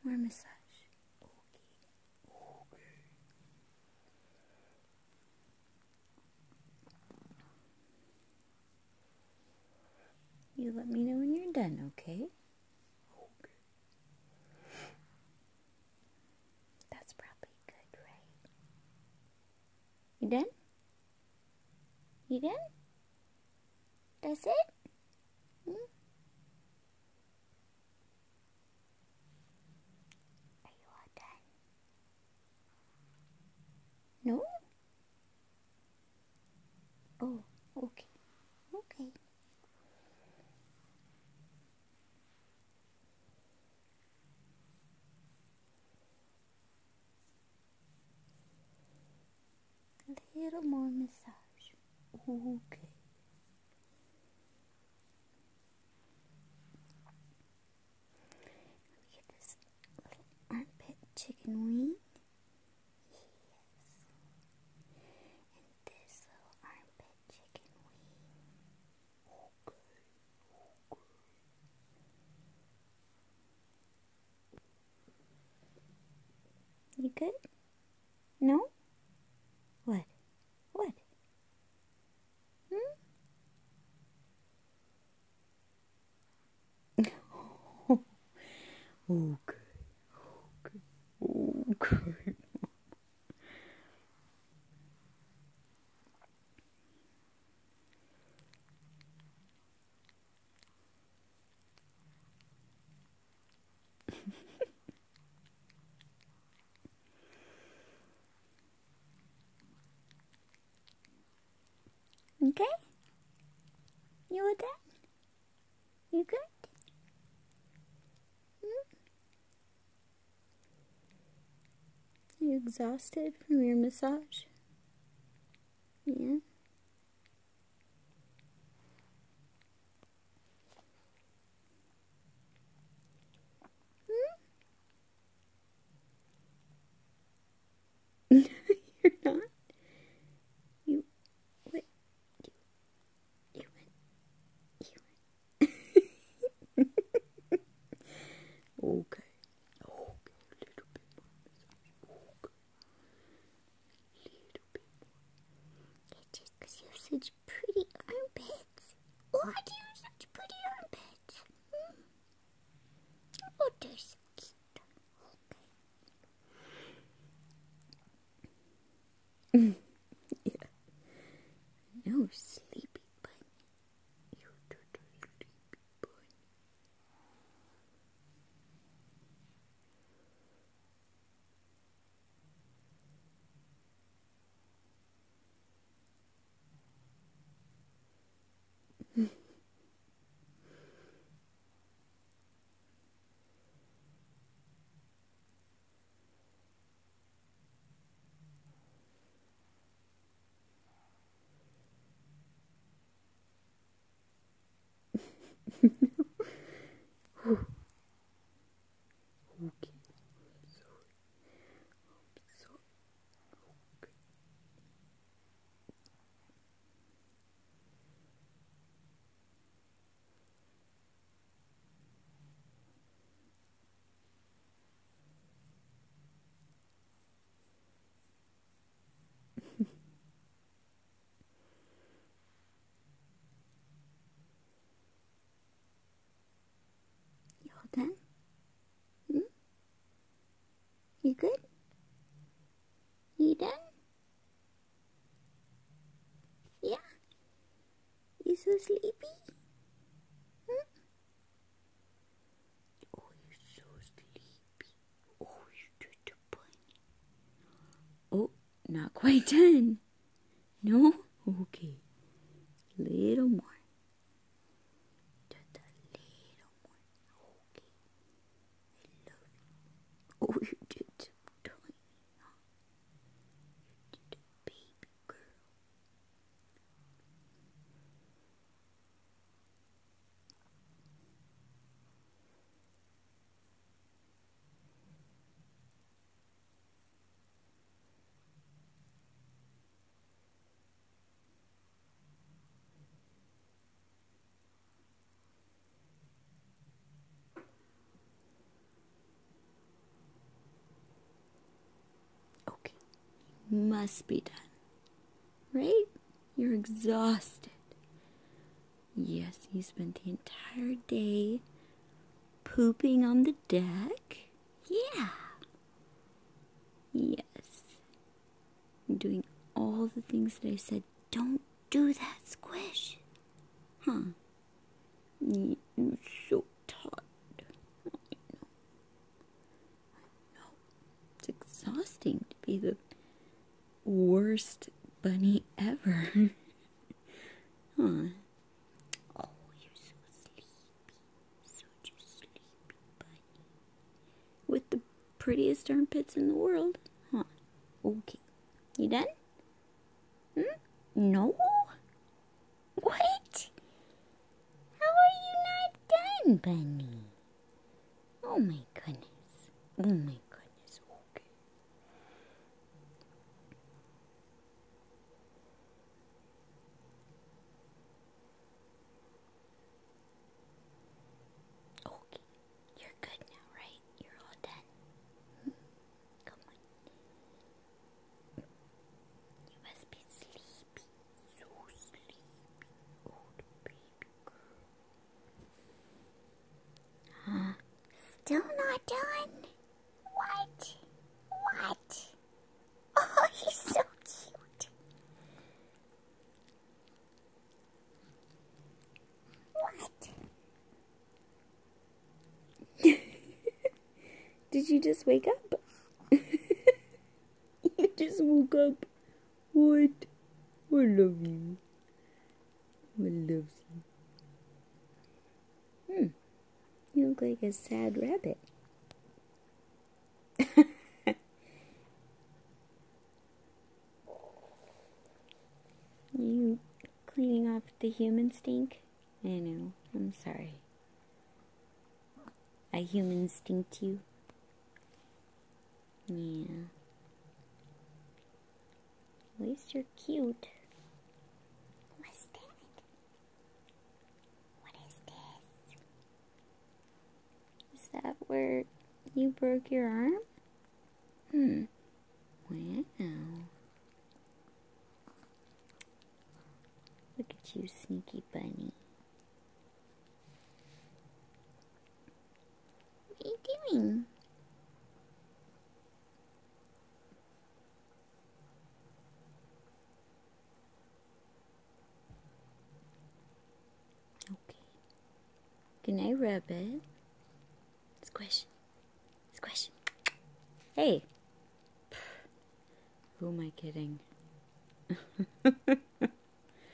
more massage. You let me know when you're done, okay? That's probably good, right? You done? You done? That's it? Hmm? Are you all done? No? Oh, okay. Okay. A little more massage. Okay. Let me get this little armpit chicken wing. Yes. And this little armpit chicken wing. Okay. You good? No? What? What? Okay. Okay. Okay. Okay? You all done? You good? Are you exhausted from your massage? Yeah? You're not? You, what? You went. Okay. Okay, a little bit more massage. Okay. Little bit more. It's just because you have such pretty armpits. Why do you have such pretty armpits? Oh, they're so cute. Okay. Yeah. No, sleepy bunny. You're the sleepy bunny. Okay. I'm sorry. I'm sorry. Okay. You all done? You good? You done? Yeah? You so sleepy? Oh, you're so sleepy. Oh, you're the bunny. Oh, not quite done. No? Okay. Little more. Just a little more. Okay. I love you. Oh, you're just so tiny. Huh? You're just a baby girl. must be done. Right? You're exhausted. Yes, you spent the entire day pooping on the deck. Yeah. Yes. Doing all the things that I said, don't do that, Squish. Huh. You're so tired. I know. It's exhausting to be the worst bunny ever. Huh. Oh, you're so sleepy. Such a sleepy bunny. With the prettiest armpits in the world. Huh. Okay. You done? No? What? How are you not done, bunny? Oh my goodness. Oh my goodness. Okay. Okay. You're good now, right? You're all done. Come on. You must be sleepy. So sleepy. Oh, the baby girl. Huh? Still not done? What? What? Oh, he's so cute. What? Did you just wake up? You just woke up. What? I love you. I love you. You look like a sad rabbit. You cleaning off the human stink? I know. I'm sorry. I human stinked you? Yeah. At least you're cute. What's that? What is this? Is that where you broke your arm? Wow. Look at you, sneaky bunny. What are you doing? Okay. Can I rub it? Squish. Squish. Hey. Who am I kidding?